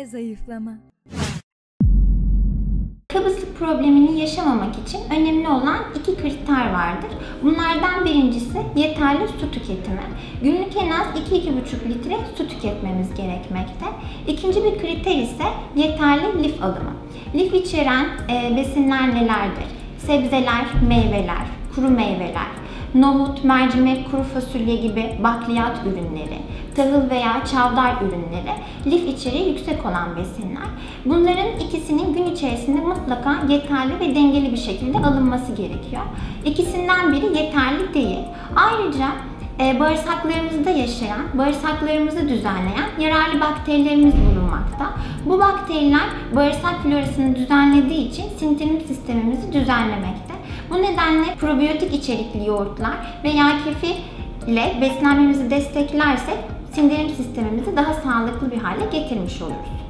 zayıflama. Kabızlık problemini yaşamamak için önemli olan 2 kriter vardır. Bunlardan birincisi yeterli su tüketimi. Günlük en az 2-2,5 litre su tüketmemiz gerekmekte. İkinci bir kriter ise yeterli lif alımı. Lif içeren besinler nelerdir? Sebzeler, meyveler, kuru meyveler, nohut, mercimek, kuru fasulye gibi bakliyat ürünleri, tahıl veya çavdar ürünleri lif içeriği yüksek olan besinler. Bunların ikisinin gün içerisinde mutlaka yeterli ve dengeli bir şekilde alınması gerekiyor. İkisinden biri yeterli değil. Ayrıca bağırsaklarımızda yaşayan, bağırsaklarımızı düzenleyen yararlı bakterilerimiz bulunmakta. Bu bakteriler bağırsak florasını düzenlediği için sindirim sistemimizi düzenlemekte. Bu nedenle probiyotik içerikli yoğurtlar veya kefir ile beslenmemizi desteklersek sindirim sistemimizi daha sağlıklı bir hale getirmiş oluruz.